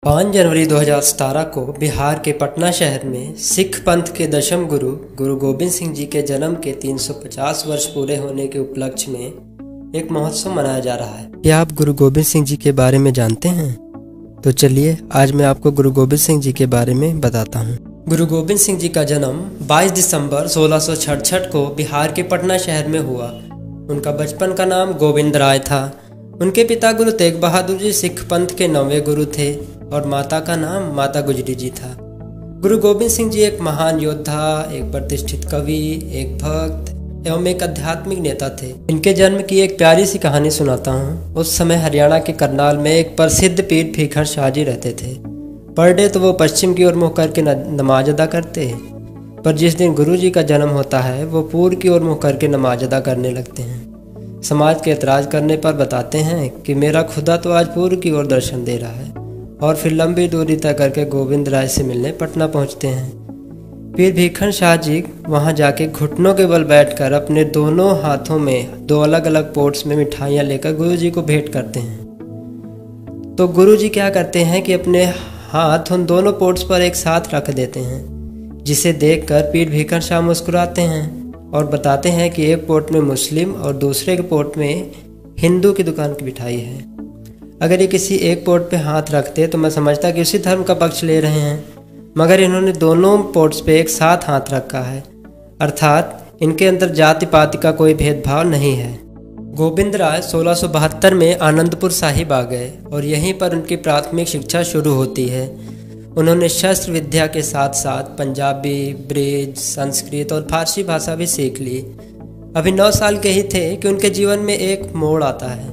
5 जनवरी 2017 को बिहार के पटना शहर में सिख पंथ के दशम गुरु गुरु गोबिंद सिंह जी के जन्म के 350 वर्ष पूरे होने के उपलक्ष्य में एक महोत्सव मनाया जा रहा है। क्या आप गुरु गोबिंद सिंह जी के बारे में जानते हैं? तो चलिए आज मैं आपको गुरु गोबिंद सिंह जी के बारे में बताता हूँ। गुरु गोबिंद सिंह जी का जन्म 22 दिसंबर 1666 को बिहार के पटना शहर में हुआ। उनका बचपन का नाम गोविंद राय था। उनके पिता गुरु तेग बहादुर जी सिख पंथ के 9वें गुरु थे और माता का नाम माता गुजरी जी था। गुरु गोबिंद सिंह जी एक महान योद्धा, एक प्रतिष्ठित कवि, एक भक्त एवं एक आध्यात्मिक नेता थे। इनके जन्म की एक प्यारी सी कहानी सुनाता हूँ। उस समय हरियाणा के करनाल में एक प्रसिद्ध पीर भीखन शाह जी रहते थे। पर डे तो वो पश्चिम की ओर मुँह करके नमाज अदा करते, पर जिस दिन गुरु जी का जन्म होता है वो पूर्व की ओर मुँह करके नमाज अदा करने लगते हैं। समाज के एतराज़ करने पर बताते हैं कि मेरा खुदा तो आज पूर्व की ओर दर्शन दे रहा है, और फिर लंबी दूरी तय करके गोविंद राय से मिलने पटना पहुंचते हैं। पीर भीखन शाह जी वहां जाके घुटनों के बल बैठकर अपने दोनों हाथों में 2 अलग अलग पोट्स में मिठाइयाँ लेकर गुरु जी को भेंट करते हैं। तो गुरु जी क्या करते हैं कि अपने हाथ उन दोनों पोट्स पर एक साथ रख देते हैं, जिसे देखकर पीर भीखन शाह मुस्कुराते हैं और बताते हैं कि एक पोट में मुस्लिम और दूसरे के पोट में हिंदू की दुकान की मिठाई है। अगर ये किसी एक पोट पे हाथ रखते तो मैं समझता कि उसी धर्म का पक्ष ले रहे हैं, मगर इन्होंने दोनों पोट्स पे एक साथ हाथ रखा है, अर्थात इनके अंदर जाति पाति का कोई भेदभाव नहीं है। गोविंद राय 1672 में आनंदपुर साहिब आ गए और यहीं पर उनकी प्राथमिक शिक्षा शुरू होती है। उन्होंने शस्त्र विद्या के साथ साथ पंजाबी, ब्रिज, संस्कृत और फारसी भाषा भी सीख ली। अभी 9 साल के ही थे कि उनके जीवन में एक मोड़ आता है।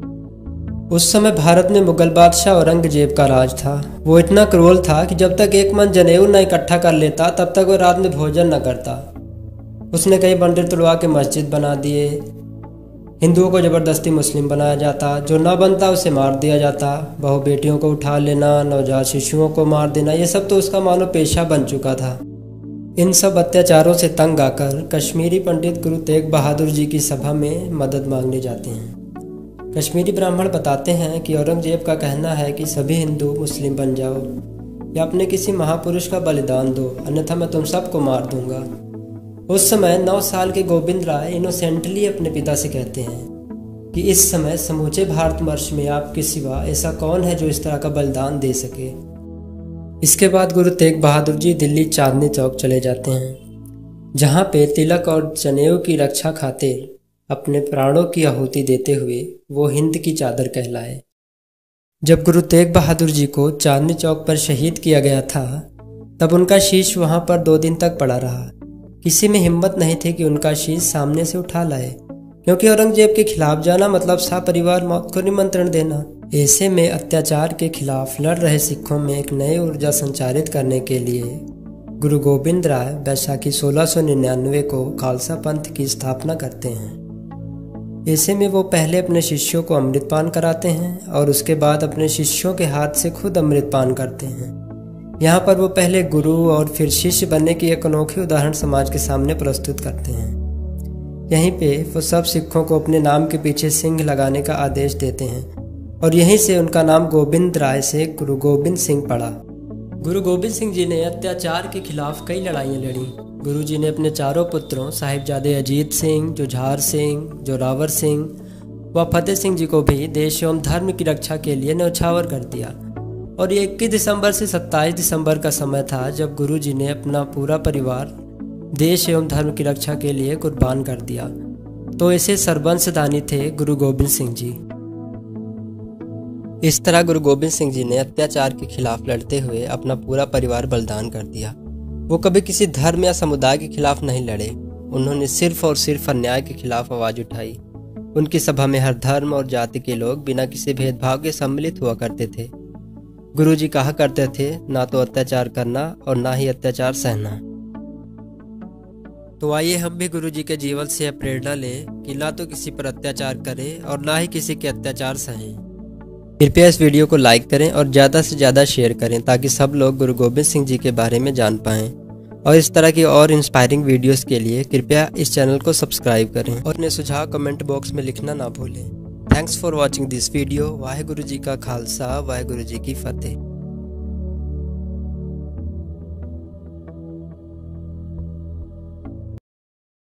उस समय भारत में मुगल बादशाह औरंगजेब का राज था। वो इतना क्रूर था कि जब तक एक मन जनेऊ न इकट्ठा कर लेता तब तक वो रात में भोजन न करता। उसने कई मंदिर तुड़वा के मस्जिद बना दिए। हिंदुओं को जबरदस्ती मुस्लिम बनाया जाता, जो न बनता उसे मार दिया जाता। बहू बेटियों को उठा लेना, नवजात शिशुओं को मार देना, ये सब तो उसका मानो पेशा बन चुका था। इन सब अत्याचारों से तंग आकर कश्मीरी पंडित गुरु तेग बहादुर जी की सभा में मदद मांगने जाते हैं। कश्मीरी ब्राह्मण बताते हैं कि औरंगजेब का कहना है कि सभी हिंदू मुस्लिम बन जाओ या अपने किसी महापुरुष का बलिदान दो, अन्यथा मैं तुम सबको मार दूंगा। उस समय 9 साल के गोविंद राय इनोसेंटली अपने पिता से कहते हैं कि इस समय समूचे भारतवर्ष में आपके सिवा ऐसा कौन है जो इस तरह का बलिदान दे सके। इसके बाद गुरु तेग बहादुर जी दिल्ली चांदनी चौक चले जाते हैं, जहाँ पे तिलक और जनेऊ की रक्षा खातिर अपने प्राणों की आहुति देते हुए वो हिंद की चादर कहलाए। जब गुरु तेग बहादुर जी को चांदनी चौक पर शहीद किया गया था, तब उनका शीश वहां पर 2 दिन तक पड़ा रहा। किसी में हिम्मत नहीं थी कि उनका शीश सामने से उठा लाए, क्योंकि औरंगजेब के खिलाफ जाना मतलब सपरिवार मौत को निमंत्रण देना। ऐसे में अत्याचार के खिलाफ लड़ रहे सिखों में एक नई ऊर्जा संचारित करने के लिए गुरु गोविंद राय बैसाखी 1699 को खालसा पंथ की स्थापना करते हैं। ऐसे में वो पहले अपने शिष्यों को अमृतपान कराते हैं और उसके बाद अपने शिष्यों के हाथ से खुद अमृतपान करते हैं। यहाँ पर वो पहले गुरु और फिर शिष्य बनने की एक अनोखी उदाहरण समाज के सामने प्रस्तुत करते हैं। यहीं पे वो सब सिखों को अपने नाम के पीछे सिंह लगाने का आदेश देते हैं और यहीं से उनका नाम गोविंद राय से गुरु गोबिंद सिंह पड़ा। गुरु गोबिंद सिंह जी ने अत्याचार के खिलाफ कई लड़ाइयाँ लड़ी। गुरु जी ने अपने चारों पुत्रों साहिबजादे अजीत सिंह, जुझार सिंह, जोरावर सिंह व फतेह सिंह जी को भी देश एवं धर्म की रक्षा के लिए न्यौछावर कर दिया। और ये 21 दिसंबर से 27 दिसंबर का समय था जब गुरु जी ने अपना पूरा परिवार देश एवं धर्म की रक्षा के लिए कुर्बान कर दिया। तो ऐसे सरबंशदानी थे गुरु गोबिंद सिंह जी। इस तरह गुरु गोबिंद सिंह जी ने अत्याचार के खिलाफ लड़ते हुए अपना पूरा परिवार बलिदान कर दिया। वो कभी किसी धर्म या समुदाय के खिलाफ नहीं लड़े। उन्होंने सिर्फ और सिर्फ अन्याय के खिलाफ आवाज उठाई। उनकी सभा में हर धर्म और जाति के लोग बिना किसी भेदभाव के सम्मिलित हुआ करते थे। गुरु जी कहा करते थे, ना तो अत्याचार करना और ना ही अत्याचार सहना। तो आइए हम भी गुरु जी के जीवन से प्रेरणा लें कि ना तो किसी पर अत्याचार करें और ना ही किसी के अत्याचार सहें। कृपया इस वीडियो को लाइक करें और ज़्यादा से ज़्यादा शेयर करें ताकि सब लोग गुरु गोबिंद सिंह जी के बारे में जान पाएं। और इस तरह की और इंस्पायरिंग वीडियोस के लिए कृपया इस चैनल को सब्सक्राइब करें और अपने सुझाव कमेंट बॉक्स में लिखना ना भूलें। Thanks for watching this video. Waheguru ji का खालसा, वाहेगुरु जी की फतेह।